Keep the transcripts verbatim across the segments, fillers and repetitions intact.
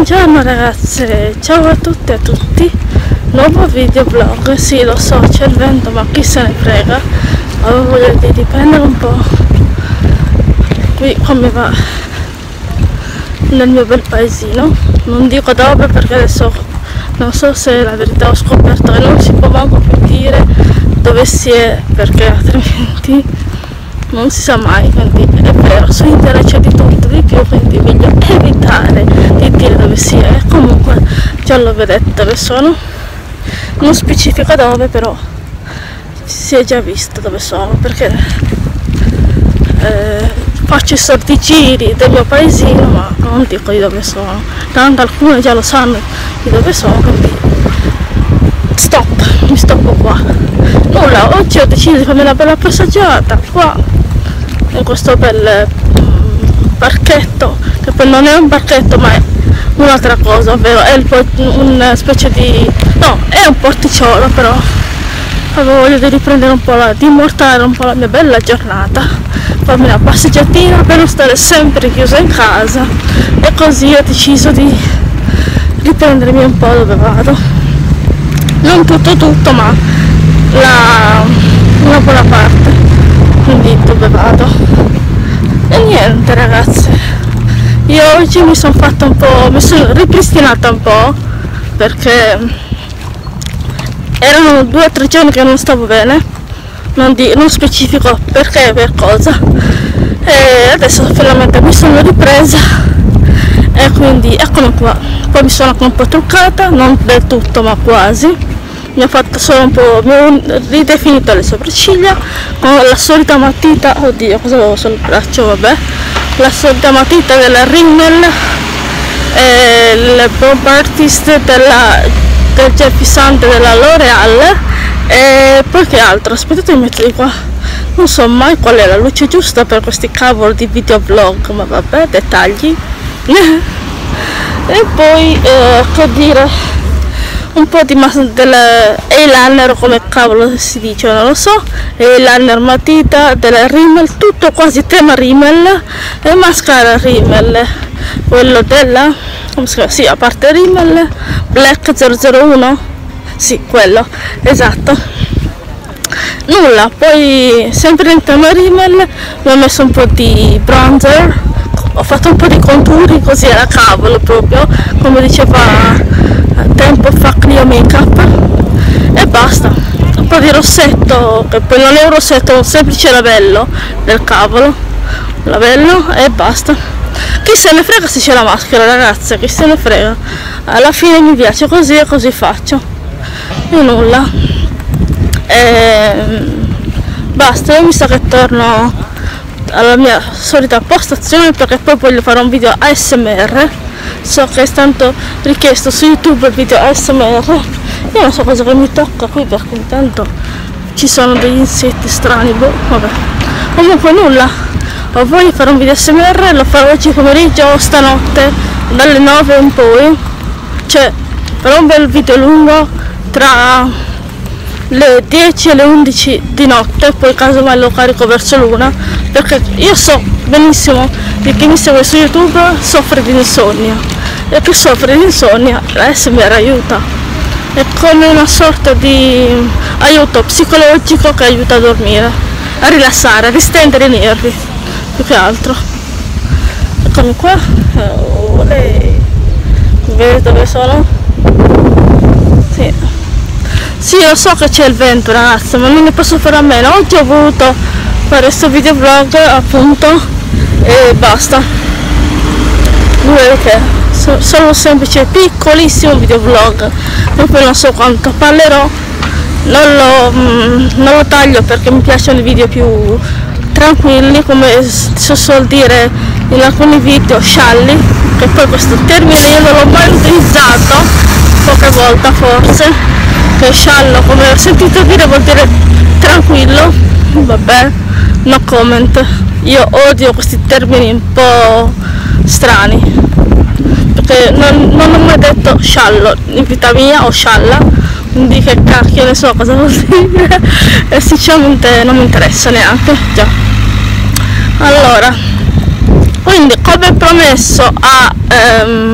Buongiorno ragazze, ciao a tutte e a tutti, nuovo video vlog. Sì, lo so, c'è il vento, ma chi se ne frega. Avevo voglia di riprendere un po' qui come va nel mio bel paesino. Non dico dove perché adesso non so se la verità, ho scoperto che non si può manco più dire dove si è, perché altrimenti non si sa mai. Quindi è vero, su internet c'è di tutto, di più, quindi meglio evitare di dire dove si è. Comunque già lo vedete dove sono, non specifico dove, però si è già visto dove sono, perché eh, faccio i soliti giri del mio paesino, ma non dico di dove sono, tanto alcuni già lo sanno di dove sono, quindi stop, mi stoppo qua. Nulla, oggi ho deciso di farmi una bella passeggiata qua in questo bel mm, parchetto, che poi non è un parchetto ma è un'altra cosa, ovvero è il, una specie di, no, è un porticciolo, però avevo voglia di riprendere un po', la, di immortalare un po' la mia bella giornata, farmi una passeggiatina per non stare sempre chiusa in casa, e così ho deciso di riprendermi un po' dove vado, non tutto tutto ma la, una buona parte, quindi dove vado. E niente ragazze, io oggi mi sono fatta un po', mi sono ripristinata un po', perché erano due o tre giorni che non stavo bene, non, di, non specifico perché e per cosa, e adesso finalmente mi sono ripresa e quindi eccomi qua. Poi mi sono anche un po' truccata, non del tutto ma quasi, mi ho fatto solo un po', mi ho ridefinito le sopracciglia con la solita matita, oddio cosa avevo sul braccio, vabbè, la solita matita della Rimmel, e il Bob Artist della, del gel fissante della L'Oreal, e poi che altro, aspettate mi metto di qua, non so mai qual è la luce giusta per questi cavoli di videovlog, ma vabbè, dettagli. E poi eh, che dire, un po' di eyeliner, come cavolo si dice, non lo so, eyeliner matita della Rimmel, tutto quasi tema Rimmel, e mascara Rimmel, quello della, come si chiama? Sì, a parte Rimmel, Black zero zero uno, sì, quello, esatto. Nulla, poi sempre in tema Rimmel mi ho messo un po' di bronzer, ho fatto un po' di conturi così alla cavolo, proprio come diceva tempo fa Clio Makeup, e basta. Un po' di rossetto, che poi non è un rossetto, è un semplice lavello del cavolo, lavello, e basta. Chi se ne frega se c'è la maschera ragazze, chi se ne frega, alla fine mi piace così e così faccio, e nulla, e basta. Io mi sa che torno alla mia solita postazione, perché poi voglio fare un video A S M R, so che è tanto richiesto su YouTube il video A S M R. Io non so cosa che mi tocca qui, perché intanto ci sono degli insetti strani, boh, vabbè. Comunque nulla, ho voglia di fare un video A S M R, lo farò oggi pomeriggio o stanotte dalle nove in poi, cioè farò un bel video lungo tra le dieci e le undici di notte, poi casomai lo carico verso l'una, perché io so benissimo che chi mi segue su YouTube soffre di insonnia, e chi soffre di insonnia la S M R aiuta, è come una sorta di aiuto psicologico che aiuta a dormire, a rilassare, a distendere i nervi, più che altro. Eccomi qua, oh, vedete dove sono? Sì. Sì, lo so che c'è il vento ragazzi, ma non ne posso fare a meno. Oggi ho voluto fare questo videovlog appunto, e basta. Vedete che sono un semplice piccolissimo videovlog, e poi non so quanto parlerò, non lo, mm, non lo taglio perché mi piacciono i video più tranquilli, come si suol dire in alcuni video, scialli, che poi questo termine io non l'ho mai utilizzato, poche volte forse, che sciallo, come ho sentito dire, vuol dire tranquillo, vabbè, no comment. Io odio questi termini un po' strani, perché non, non ho mai detto sciallo in vita mia, o scialla, quindi che cacchio ne so cosa vuol dire, e sinceramente non mi interessa neanche, già. Allora, quindi come promesso a, ehm,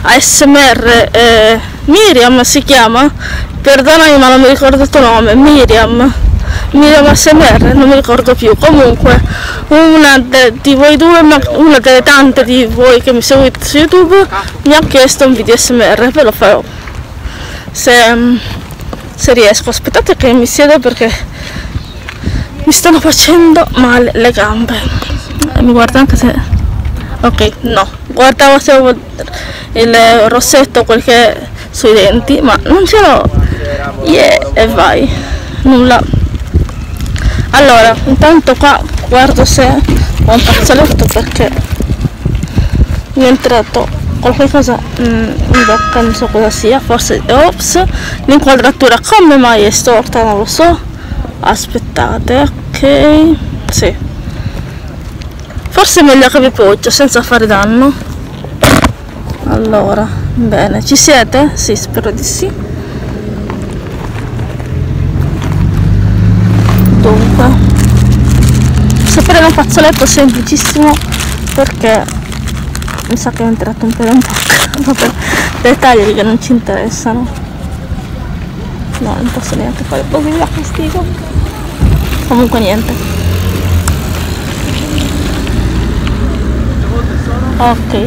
A S M R, eh, Miriam si chiama, perdonami ma non mi ricordo il tuo nome, Miriam, Miriam A S M R, non mi ricordo più, comunque una de, di voi due, una delle tante di voi che mi seguite su YouTube mi ha chiesto un video A S M R, ve lo farò se, se riesco. Aspettate che mi siedo perché mi stanno facendo male le gambe, e mi guarda anche se... ok, no, guardavo se avevo il rossetto, quel che è sui denti, ma non ce l'ho, yeah, e vai, nulla. Allora, intanto qua guardo se ho un fazzoletto perché mi è entrato qualche cosa mm, in bocca, non so cosa sia, forse, ops, l'inquadratura come mai è storta, non lo so, aspettate, ok, sì, forse è meglio che vi poggio senza fare danno. Allora, bene, ci siete? Sì, spero di sì. Dunque, sapere un fazzoletto semplicissimo perché mi sa che è entrato un pelo in bocca. Vabbè, dettagli che non ci interessano. No, non posso neanche fare così, mi dà fastidio. Comunque niente. Ok.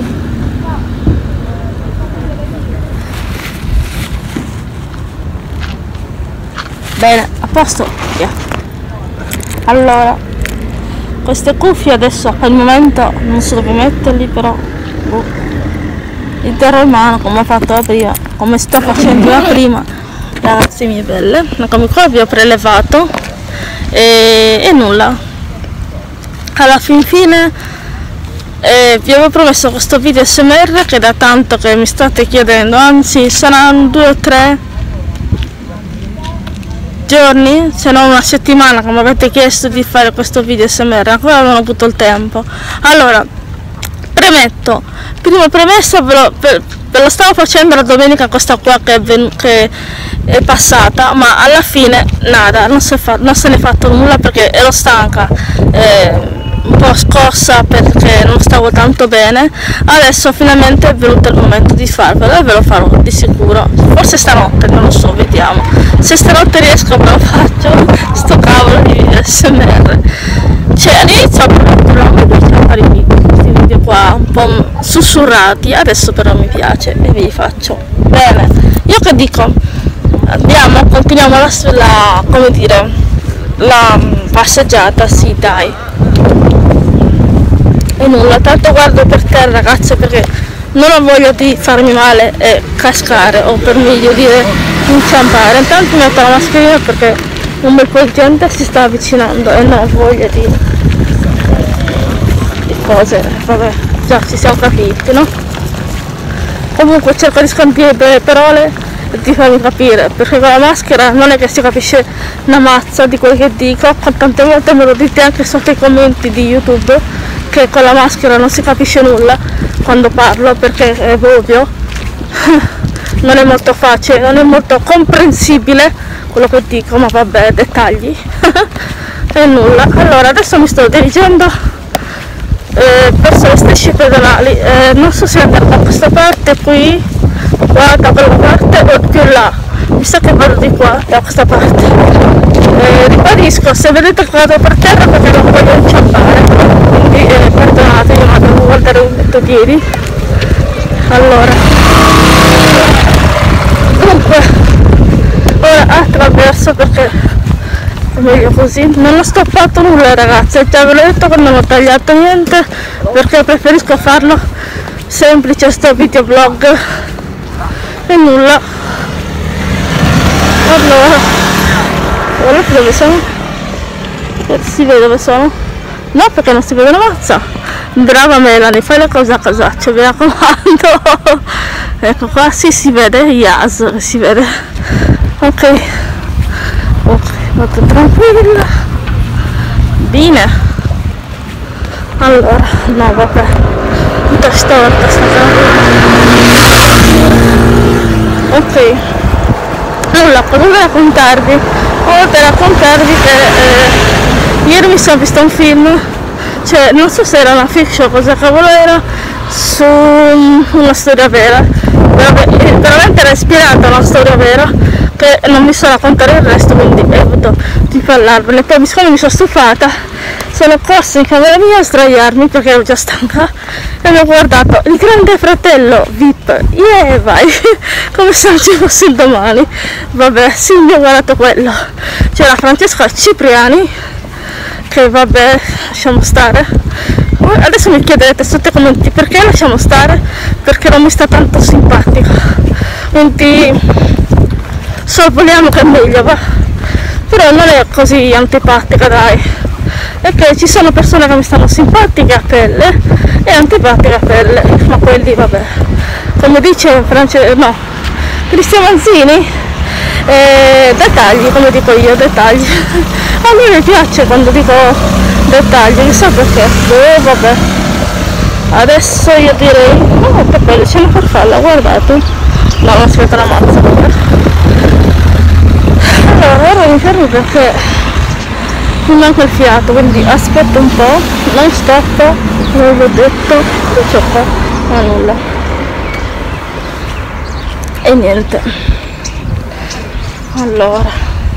Bene, a posto, via. Allora, queste cuffie adesso al momento non so dove metterli, però boh, li terrò in mano come ho fatto prima, come sto facendo la prima, ragazzi mie belle. Come qua vi ho prelevato e, e nulla, alla fin fine eh, vi avevo promesso questo video A S M R che da tanto che mi state chiedendo, anzi saranno due o tre giorni, se non una settimana, come avete chiesto di fare questo video A S M R, ancora non ho avuto il tempo. Allora, premetto, prima premessa ve lo, ve, ve lo stavo facendo la domenica questa qua che è, ven, che è passata, ma alla fine nada, non, si fa, non se ne è fatto nulla perché ero stanca, eh, un po' scossa perché non stavo tanto bene. Adesso finalmente è venuto il momento di farvelo e ve lo farò di sicuro, forse stanotte, non lo so, vediamo. Se stanotte riesco ve lo faccio, sto cavolo di video A S M R. Cioè all'inizio non mi piace fare i video, questi video qua un po' sussurrati, adesso però mi piace e vi faccio. Bene, io che dico, andiamo, continuiamo la, la come dire, la passeggiata, sì dai. E nulla, tanto guardo per terra ragazze perché non ho voglia di farmi male e cascare, o per meglio dire inciampare. Intanto metto la mascherina perché un bel po' di gente si sta avvicinando e non ho voglia di, di cose, vabbè, già ci siamo capiti, no? Comunque cerco di scambiare le parole e di farmi capire, perché con la maschera non è che si capisce una mazza di quello che dico, tante volte me lo dite anche sotto i commenti di YouTube che con la maschera non si capisce nulla quando parlo, perché è ovvio, non è molto facile, non è molto comprensibile quello che dico, ma vabbè, dettagli. E nulla. Allora adesso mi sto dirigendo eh, verso le strisce pedonali, eh, non so se andare da questa parte qui, qua da quella parte o più là, mi sa che vado di qua, da questa parte. Eh, ribadisco, se vedete che vado per terra perché non voglio inciampare, quindi eh, perdonatemi, ma devo guardare un detto piedi. Allora, dunque, ora attraverso perché è meglio così. Non ho stoppato nulla ragazze, già ve l'ho detto che non ho tagliato niente perché preferisco farlo semplice sto videoblog e nulla. Allora, guardate dove sono, si vede dove sono, no perché non si vede una mazza. Brava Melanie, fai le cose a casaccio, mi raccomando. Ecco qua, sì, si vede, yes, si vede. Ok, ok, vado tranquilla. Bene. Allora, no vabbè, tutta storta sta cosa. Ok, nulla, cosa raccontarvi? Ho da raccontarvi che eh, ieri mi sono visto un film, cioè non so se era una fiction o cosa cavolo era, su una storia vera, veramente era ispirata a una storia vera, che non mi so raccontare il resto, quindi evito di parlarvene. Poi siccome mi sono stufata, sono corsa in camera mia a sdraiarmi perché ero già stanca e mi ho guardato Il Grande Fratello V I P, yeah, vai, come se non ci fosse il domani. Vabbè, sì, mi ho guardato quello. C'era Francesca Cipriani, che vabbè, lasciamo stare. Adesso mi chiederete sotto i commenti perché lasciamo stare, perché non mi sta tanto simpatica, quindi sorvoliamo che è meglio, va. Però non è così antipatica, dai, è che ci sono persone che mi stanno simpatiche a pelle e antipatiche a pelle, ma quelli vabbè, come dice France... no, Cristian Manzini, eh, dettagli, come dico io, dettagli. A lui mi piace quando dico dettagli, chissà perché. Boh, vabbè. Adesso io direi, oh che bello, c'è una farfalla, guardate. No, non aspetta la mazza, vabbè. Allora, ora mi fermo perché mi manca il fiato, quindi aspetto un po', non stop, non l'ho detto, che c'ho qua? Ma nulla. E niente. Allora,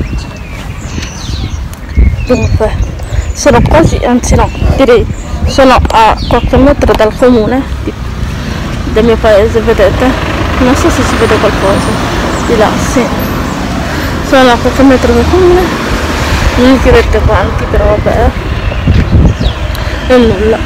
dunque, sono quasi, anzi no, direi, sono a qualche metro dal comune di, del mio paese, vedete? Non so se si vede qualcosa, di là, sì. Sono a qualche metro dal comune, non mi direte quanti, però vabbè, è nulla.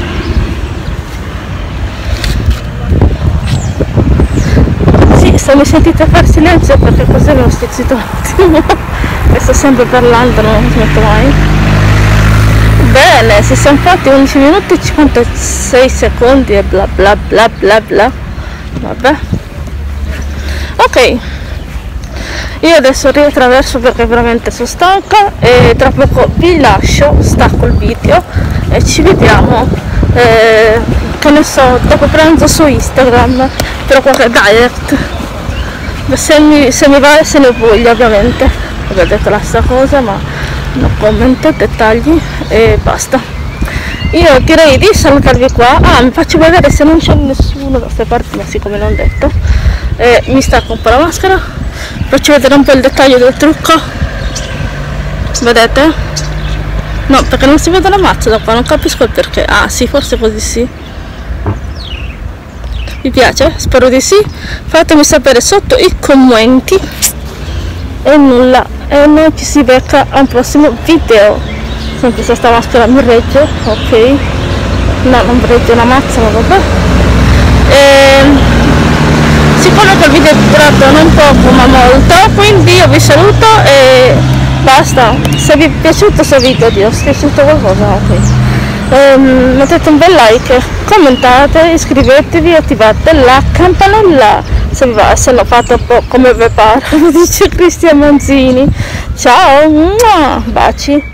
Sì, se mi sentite fare silenzio perché così non sto zitto un attimo, e sto sempre parlando, non smetto mai. Bene, si sono fatti undici minuti e cinquantasei secondi e bla bla bla bla bla, vabbè. Ok, io adesso riattraverso perché veramente sono stanca e tra poco vi lascio, stacco il video e ci vediamo, eh, che ne so, dopo pranzo su Instagram per qualche direct, se mi, se mi va e se ne voglia, ovviamente. Ho detto la stessa cosa, ma non commento, dettagli e basta. Io direi di salutarvi qua. Ah, mi faccio vedere se non c'è nessuno da queste parti, ma siccome l'ho detto, eh, mi stacco un po' la maschera, faccio vedere un po' il dettaglio del trucco, vedete? No, perché non si vede la mazza da qua, non capisco il perché. Ah sì, forse così sì. Vi piace? Spero di sì, fatemi sapere sotto i commenti. E nulla, e noi ci si becca a un prossimo video. Senti se sta maschera mi regge, ok, no, non regge la mazza, ma vabbè. E siccome quel video è durato non poco ma molto, quindi io vi saluto e basta. Se vi è piaciuto questo video, Dio, se vi è piaciuto qualcosa, ok, ehm, mettete un bel like, commentate, iscrivetevi, attivate la campanella se vi va, se lo fate un po' come vi pare, dice Cristian Manzini. Ciao, baci.